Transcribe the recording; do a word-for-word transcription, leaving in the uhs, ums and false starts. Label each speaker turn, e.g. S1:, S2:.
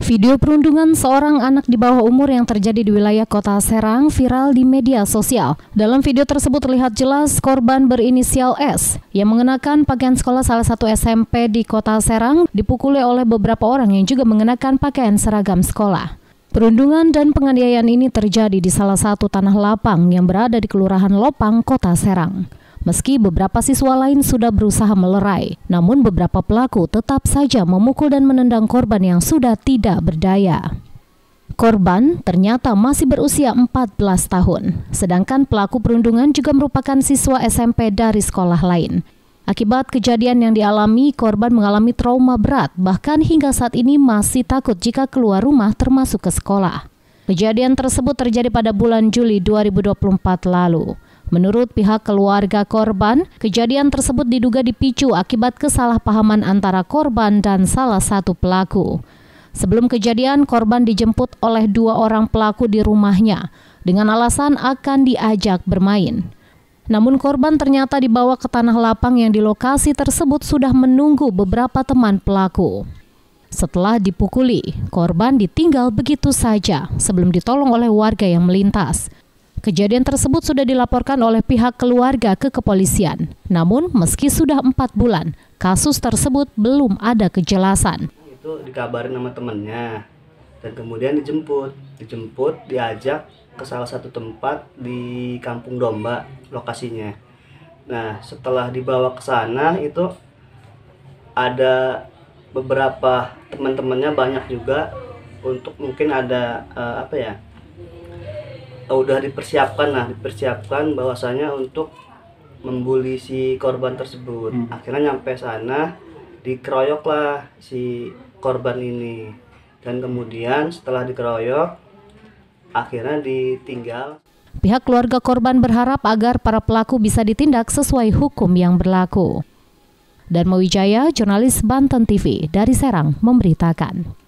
S1: Video perundungan seorang anak di bawah umur yang terjadi di wilayah Kota Serang viral di media sosial. Dalam video tersebut terlihat jelas korban berinisial S yang mengenakan pakaian sekolah salah satu S M P di Kota Serang dipukuli oleh beberapa orang yang juga mengenakan pakaian seragam sekolah. Perundungan dan penganiayaan ini terjadi di salah satu tanah lapang yang berada di Kelurahan Lopang, Kota Serang. Meski beberapa siswa lain sudah berusaha melerai, namun beberapa pelaku tetap saja memukul dan menendang korban yang sudah tidak berdaya. Korban ternyata masih berusia empat belas tahun, sedangkan pelaku perundungan juga merupakan siswa S M P dari sekolah lain. Akibat kejadian yang dialami, korban mengalami trauma berat, bahkan hingga saat ini masih takut jika keluar rumah termasuk ke sekolah. Kejadian tersebut terjadi pada bulan Juli dua ribu dua puluh empat lalu. Menurut pihak keluarga korban, kejadian tersebut diduga dipicu akibat kesalahpahaman antara korban dan salah satu pelaku. Sebelum kejadian, korban dijemput oleh dua orang pelaku di rumahnya dengan alasan akan diajak bermain. Namun korban ternyata dibawa ke tanah lapang yang di lokasi tersebut sudah menunggu beberapa teman pelaku. Setelah dipukuli, korban ditinggal begitu saja sebelum ditolong oleh warga yang melintas. Kejadian tersebut sudah dilaporkan oleh pihak keluarga ke kepolisian. Namun meski sudah empat bulan, kasus tersebut belum ada kejelasan.
S2: Itu dikabarin sama temennya dan kemudian dijemput. Dijemput, diajak ke salah satu tempat di Kampung Domba lokasinya. Nah, setelah dibawa ke sana itu ada beberapa teman-temannya banyak juga untuk mungkin ada uh, apa ya? udah dipersiapkan lah, dipersiapkan bahwasanya untuk membuli si korban tersebut. Hmm. Akhirnya nyampe sana, dikeroyok lah si korban ini. Dan kemudian setelah dikeroyok, akhirnya ditinggal.
S1: Pihak keluarga korban berharap agar para pelaku bisa ditindak sesuai hukum yang berlaku. Darma Wijaya, jurnalis Banten T V dari Serang, memberitakan.